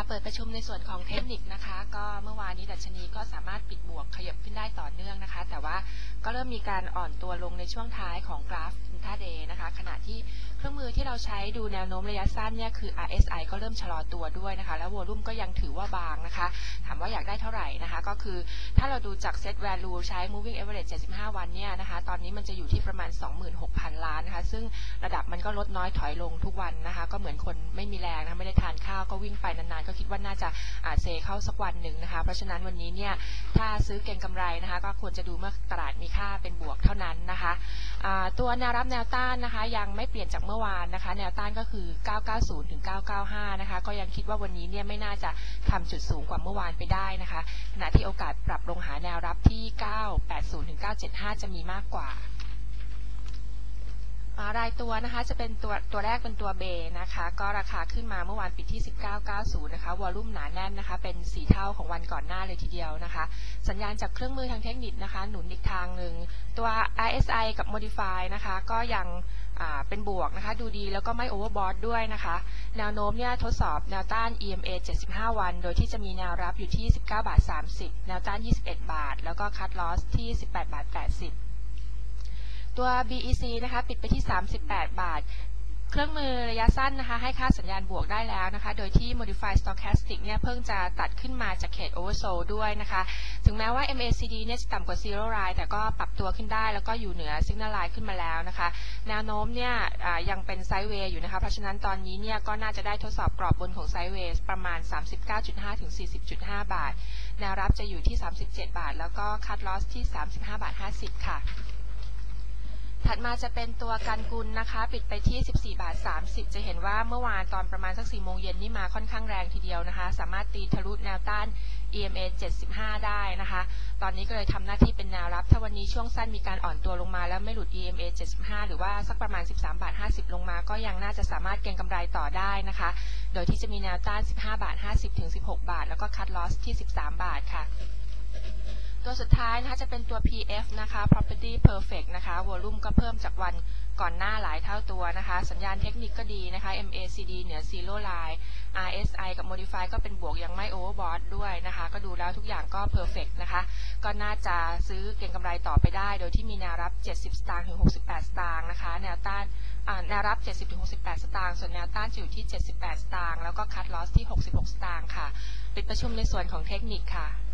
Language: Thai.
เปิดประชุมในส่วนของเทคนิคนะคะก็เมื่อวานนี้ดัชนีก็สามารถปิดบวกขยับขึ้นได้ต่อเนื่องนะคะแต่ว่าก็เริ่มมีการอ่อนตัวลงในช่วงท้ายของกราฟอินทราเดย์นะคะขณะที่เครื่องมือที่เราใช้ดูแนวโน้มระยะสั้นเนี่ยคือ RSI ก็เริ่มชะลอตัวด้วยนะคะแล้ววอลุ่มก็ยังถือว่าบางนะคะถามว่าอยากได้เท่าไหร่นะคะก็คือถ้าเราดูจาก Set Value ใช้ Moving Average 75 วันเนี่ยนะคะตอนนี้มันจะอยู่ที่ประมาณ 26,000 ล้านนะคะซึ่งระดับมันก็ลดน้อยถอยลงทุกวันนะคะก็เหมือนคนไม่มีแรงนะไม่ได้ทานข้าวก็วิ่งไปนานๆก็คิดว่าน่าจะเซเข้าสักวันหนึ่งนะคะเพราะฉะนั้นวันนี้เนี่ยถ้าซื้อเก็งกำไรนะคะก็ควรจะดูเมื่อตลาดมีค่าเป็นบวกเท่านั้นนะคะตัวแนวรับแนวต้านนะคะยังไม่เปลี่ยนจากเมื่อวานนะคะแนวต้านก็คือ 990 ถึง 995 นะคะก็ยังคิดว่าวันนี้เนี่ยไม่น่าจะทำจุดสูงกว่าเมื่อวานไปได้นะคะขณะที่โอกาสปรับลงหาแนวรับที่ 980 ถึง 975 จะมีมากกว่ารายตัวนะคะจะเป็นตัวแรกเป็นตัวเบนะคะก็ราคาขึ้นมาเมื่อวานปิดที่ 1990 นะคะวอลุ่มหนาแน่นนะคะเป็น4เท่าของวันก่อนหน้าเลยทีเดียวนะคะสัญญาณจากเครื่องมือทางเทคนิคนะคะหนุนอีกทางหนึ่งตัว RSI กับ Modify นะคะก็ยังเป็นบวกนะคะดูดีแล้วก็ไม่โอเวอร์บอทด้วยนะคะแนวโน้มเนี่ยทดสอบแนวต้าน EMA 75 วันโดยที่จะมีแนวรับอยู่ที่ 19.30 บาทแนวต้าน 21 บาทแล้วก็คัทลอสที่ 18.80 บาทตัว BEC นะคะปิดไปที่ 38 บาทเครื่องมือระยะสั้นนะคะให้ค่าสัญญาณบวกได้แล้วนะคะโดยที่ Modify Stochastic เนี่ยเพิ่งจะตัดขึ้นมาจากเขต Oversold ด้วยนะคะถึงแม้ว่า MACD เนี่ยจะต่ำกว่า Zero Line แต่ก็ปรับตัวขึ้นได้แล้วก็อยู่เหนือ Signal Line ขึ้นมาแล้วนะคะแนวโน้มเนี่ยยังเป็น Sideways อยู่นะคะเพราะฉะนั้นตอนนี้เนี่ยก็น่าจะได้ทดสอบกรอบบนของ Sideways ประมาณ 39.5 ถึง 40.5 บาทแนวรับจะอยู่ที่ 37 บาทแล้วก็ Cut Loss ที่ 35.50 บาทค่ะถัดมาจะเป็นตัวกันกุลนะคะปิดไปที่ 14.30 บาทจะเห็นว่าเมื่อวานตอนประมาณสัก 4 โมงเย็นนี่มาค่อนข้างแรงทีเดียวนะคะสามารถตีทะลุแนวต้าน EMA 75 ได้นะคะตอนนี้ก็เลยทำหน้าที่เป็นแนวรับถ้าวันนี้ช่วงสั้นมีการอ่อนตัวลงมาแล้วไม่หลุด EMA 75 หรือว่าสักประมาณ 13.50 บาทลงมาก็ยังน่าจะสามารถเก็งกำไรต่อได้นะคะโดยที่จะมีแนวต้าน 15.50 บาทถึง 16 บาทแล้วก็คัทลอสที่ 13 บาทค่ะตัวสุดท้ายนะคะจะเป็นตัว PF นะคะ Property Perfect นะคะวอลุ่มก็เพิ่มจากวันก่อนหน้าหลายเท่าตัวนะคะสัญญาณเทคนิคก็ดีนะคะ MACD เหนือ Zero Line RSI กับ Modify ก็เป็นบวกยังไม่ Overbought ด้วยนะคะก็ดูแล้วทุกอย่างก็ Perfect นะคะก็น่าจะซื้อเก็งกำไรต่อไปได้โดยที่มีแนวรับ70 สตางค์ถึง 68 สตางค์นะคะแนวต้านแนวรับ70 ถึง 68 สตางค์ส่วนแนวต้านจะอยู่ที่78 สตางค์แล้วก็คัทลอสที่66 สตางค์ค่ะปิดประชุมในส่วนของเทคนิคค่ะ